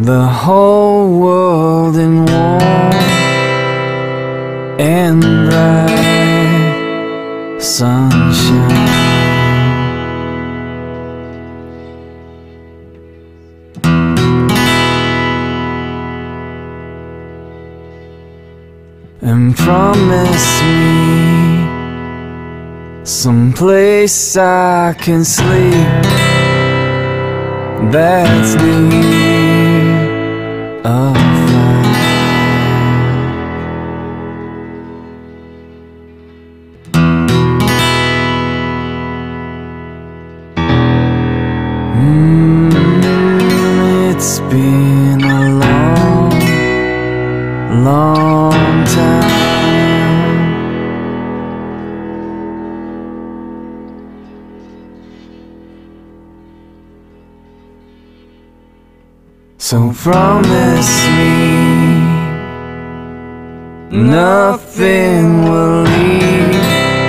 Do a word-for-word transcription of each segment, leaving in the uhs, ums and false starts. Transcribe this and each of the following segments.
the whole world in warm and bright sunshine. And promise me someplace I can sleep that's near a fire. Mm, it's been a long, long time. So promise me nothing will leave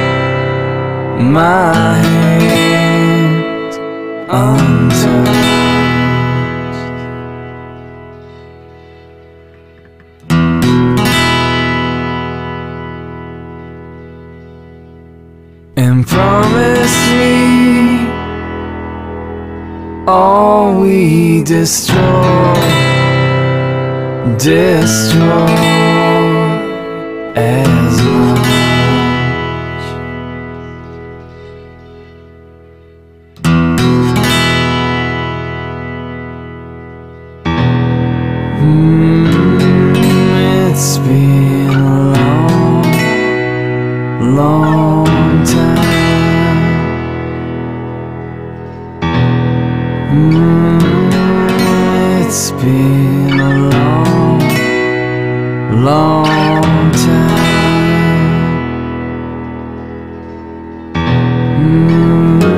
my hand untouched. And promise me all we destroy, destroy as much. Mm, it's been a long, long time. Mm, it's been a long, long time. Mm,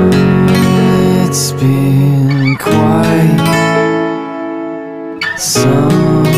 it's been quite some